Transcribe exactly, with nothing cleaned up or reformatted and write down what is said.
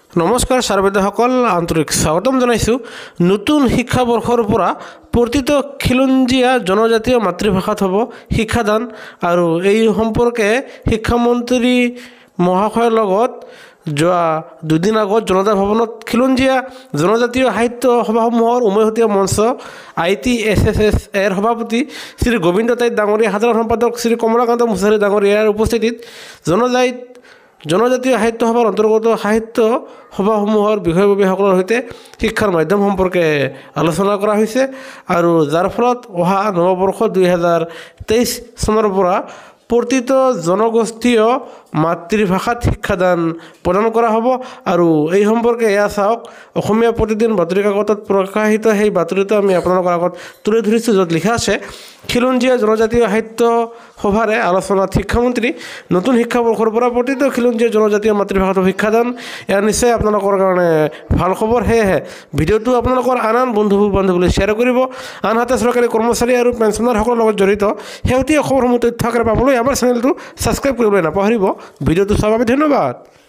নমস্কাৰ ছাৰবেদসকল আন্তৰিক স্বাগতম জনাইছোঁ নতুন শিক্ষাবৰ্ষৰ পৰা প্ৰতিটো খিলঞ্জীয়া জনজাতীয় মাতৃভাষাত হ'ব শিক্ষাদান আৰু এই সম্পৰ্কে শিক্ষামন্ত্ৰী মহাশয়ৰ লগত যোৱা দুদিন আগত জনতা ভৱনত খিলঞ্জীয়া জনজাতীয় সাহিত্য সভাসমূহৰ উমৈহতীয়া মঞ্চ I T S S S এৰ সভাপতি শ্ৰী গোবিন্দ তাইত ডাঙৰীয়া সাধাৰণ সম্পাদক শ্ৰী কমলাকান্ত মুছাৰী ডাঙৰীয়াৰ উপস্থিতিত জনজাত জনজাতীয় সাহিত্য সভাৰ অন্তৰ্গত সাহিত্য সভাসমূহৰ বিষয়ববীয়াসকলৰ সৈতে শিক্ষাৰ মাধ্যম সম্পৰ্কে আলোচনা কৰা হৈছে আৰু যাৰ ফলত অহা নৱবৰ্ষ দুই হাজাৰ তেইছ চনৰ পৰা প্ৰতিটো জনগোষ্ঠীয় মাতৃভাষাত শিক্ষাদান প্ৰদান কৰা হ'ব আৰু এই সম্পৰ্কে এয়া চাওক অসমীয়া প্ৰতিদিন বাতৰি কাকতত প্ৰকাশিত সেই বাতৰিটো আমি আপোনালোকৰ আগত তুলি ধৰিছোঁ য'ত লিখা আছে খিলঞ্জীয়া জনজাতীয় সাহিত্য সভাৰে আলোচনাত শিক্ষামন্ত্ৰী নতুন শিক্ষাবৰ্ষৰ পৰা প্ৰতিটো খিলঞ্জীয়া জনজাতীয় মাতৃভাষাত শিক্ষাদান এয়া নিশ্চয় আপোনালোকৰ কাৰণে ভাল খবৰ সেয়েহে ভিডিঅ'টো আপোনালোকৰ আন আন বন্ধু বান্ধৱীলৈ শ্বেয়াৰ কৰিব আনহাতে চৰকাৰী কৰ্মচাৰী আৰু পেঞ্চনাৰসকলৰ লগত জড়িত শেহতীয়া খবৰসমূহ তথ্য আকাৰে পাবলৈ আমাৰ চেনেলটো ছাবস্ক্ৰাইব কৰিবলৈ নাপাহৰিব ভিডিঅ'টো চাবৰ বাবে ধন্যবাদ।